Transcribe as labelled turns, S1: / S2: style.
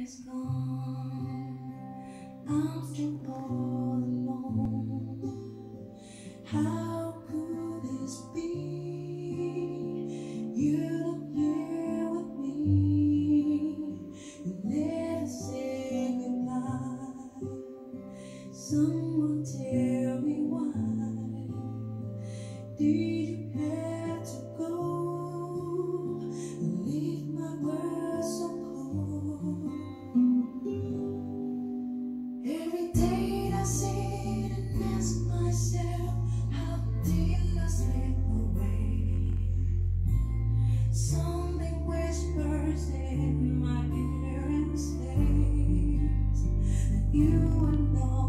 S1: is gone, I'm still all alone. How could this be? You're not here with me. You never say goodbye. Someone tell me why. Did you have to go and leave my world so cold? Every day I sit and ask myself, how did I slip away? Something whispers in my ear and says that you are not